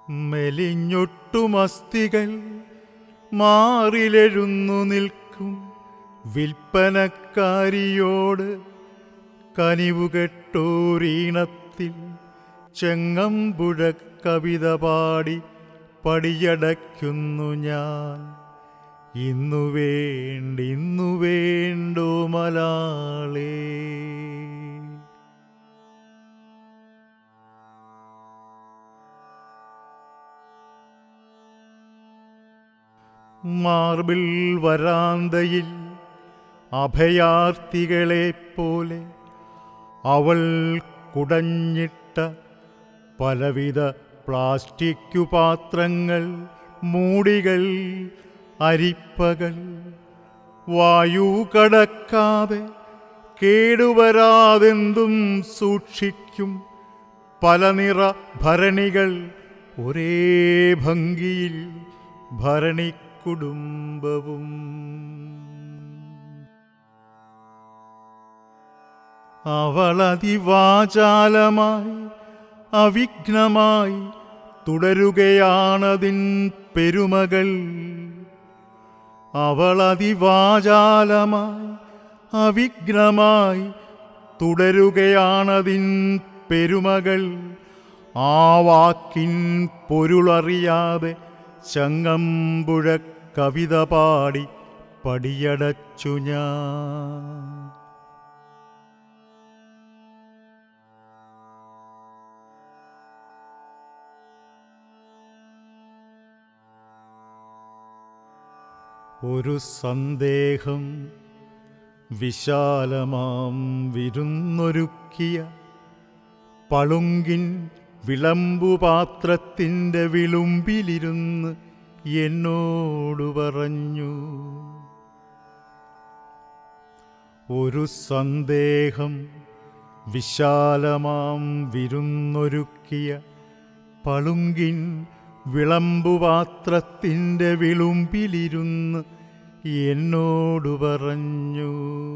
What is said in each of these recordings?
മെലിഞ്ഞൊട്ടുമസ്തികൾ മാറിലെഴുന്നു നിൽക്കും വിൽപ്പനക്കാരിയോട് കനിവുകെട്ടോരീണത്തിൽ ചെങ്ങമ്പുഴ കവിത പാടി പടിയടയ്ക്കുന്നു ഞാൻ. ഇന്നു വേണ്ടോ മലാളേ. മാർബിൾ വരാന്തയിൽ അഭയാർത്ഥികളെപ്പോലെ അവൾ കുടഞ്ഞിട്ട പലവിധ പ്ലാസ്റ്റിക്കു പാത്രങ്ങൾ, മൂടികൾ, അരിപ്പകൾ വായു കടക്കാതെ കേടുവരാതെന്തും സൂക്ഷിക്കും പല നിറ ഭരണികൾ. ഒരേ ഭംഗിയിൽ ഭരണിക്കുടുംബവും. അവളതിവാചാലമായി അവിഘ്നമായി തുടരുകയാണതിൻ പെരുമകൾ. അവളതിവാചാലമായി അവിഘ്നമായി തുടരുകയാണതിൻ പെരുമകൾ. ആ വാക്കിൻ പൊരുളറിയാതെ ചങ്ങമ്പുഴ കവിത പാടി പടിയടച്ചു ഞാൻ. ഒരു സന്ദേഹം വിശാലമാം വിരുന്നൊരുക്കിയ പളുങ്കിൻ വിളമ്പുപാത്രത്തിൻ്റെ വിളുമ്പിലിരുന്ന് എന്നോടു പറഞ്ഞു. ഒരു സന്ദേഹം വിശാലമാം വിരുന്നൊരുക്കിയ പളുങ്കിൻ വിളമ്പുപാത്രത്തിൻ്റെ വിളുമ്പിലിരുന്ന് എന്നോടു പറഞ്ഞു.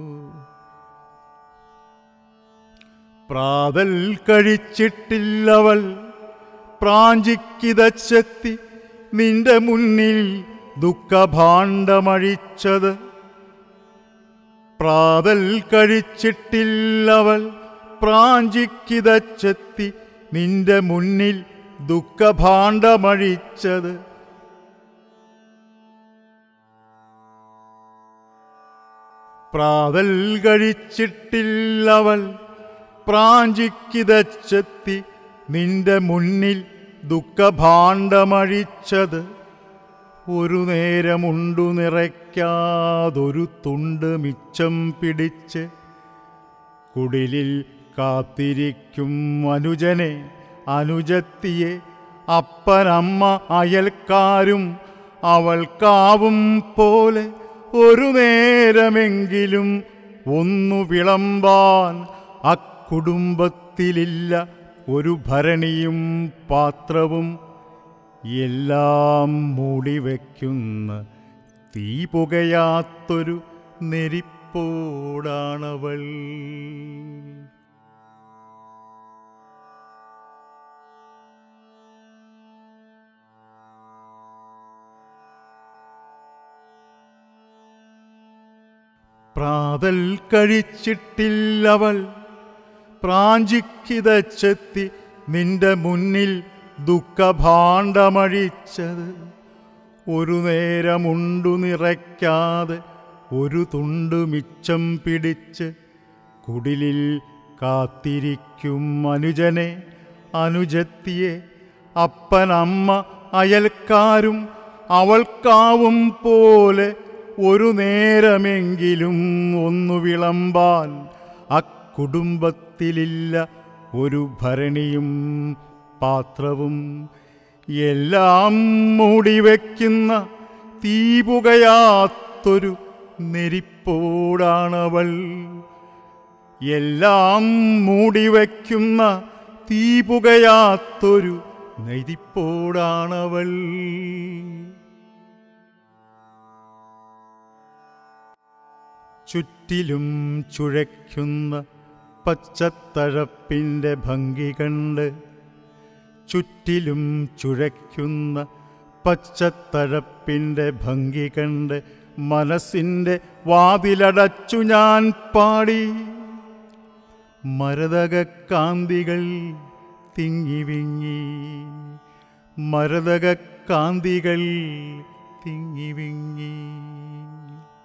പ്രാതൽ കഴിച്ചിട്ടില്ലവൾ പ്രാഞ്ചിക്കിതച്ചെത്തി നിന്റെ മുന്നിൽ ദുഃഖഭാണ്ഡമഴിച്ചത്. പ്രാതൽ കഴിച്ചിട്ടില്ലവൾ പ്രാഞ്ചിക്കിതച്ചെത്തി നിന്റെ മുന്നിൽ ദുഃഖഭാണ്ഡമഴിച്ചത്. പ്രാതൽ കഴിച്ചിട്ടില്ലവൾ പ്രാഞ്ചിക്കിതച്ചെത്തി നിന്റെ മുന്നിൽ ദുഃഖഭാണ്ഡമഴിച്ചത്. ഒരു നേരമുണ്ടു നിറയ്ക്കാതൊരു തുണ്ട് മിച്ചം പിടിച്ച് കുടിലിൽ കാത്തിരിക്കും അനുജനെ അനുജത്തിയെ അപ്പനമ്മ അയൽക്കാരും അവൾക്കാവും പോലെ ഒരു നേരമെങ്കിലും ഒന്നു വിളമ്പാൻ അക്കുടുംബത്തിലില്ല ഒരു ഭരണിയും പാത്രവും. എല്ലാം മൂടിവെക്കുന്ന തീ പുകയാത്തൊരു നെരിപ്പോടാണവൾ. പ്രാതൽ കഴിച്ചിട്ടില്ലവൾ പ്രാഞ്ചിക്കിതച്ചെത്തി നിന്റെ മുന്നിൽ ദുഃഖഭാണ്ഡമഴിച്ചത്. ഒരു നേരമുണ്ടു നിറയ്ക്കാതെ ഒരു തുണ്ട് മിച്ചം പിടിച്ച് കുടിലിൽ കാത്തിരിക്കും അനുജനെ അനുജത്തിയെ അപ്പനമ്മ അയൽക്കാരും അവൾക്കാവും പോലെ ഒരു നേരമെങ്കിലും ഒന്നു വിളമ്പാൻ അക്കുടുംബത്തിലില്ല ഒരു ഭരണിയും പാത്രവും. എല്ലാം മൂടിവെക്കുന്ന തീ പുകയാത്തൊരു നെരിപ്പോടാണവൾ. എല്ലാം മൂടിവെക്കുന്ന തീ പുകയാത്തൊരു നെരിപ്പോടാണവൾ. ചുറ്റിലും ചുഴയ്ക്കുന്ന പച്ചത്തഴപ്പിൻ്റെ ഭംഗി കണ്ട് ചുറ്റിലും ചുഴയ്ക്കുന്ന പച്ചത്തഴപ്പിൻ്റെ ഭംഗി കണ്ട് മനസ്സിൻ്റെ വാതിലടച്ചു ഞാൻ പാടി. മരതകക്കാന്തികൾ തിങ്ങിവിങ്ങി, മരതകക്കാന്തികൾ തിങ്ങിവിങ്ങി.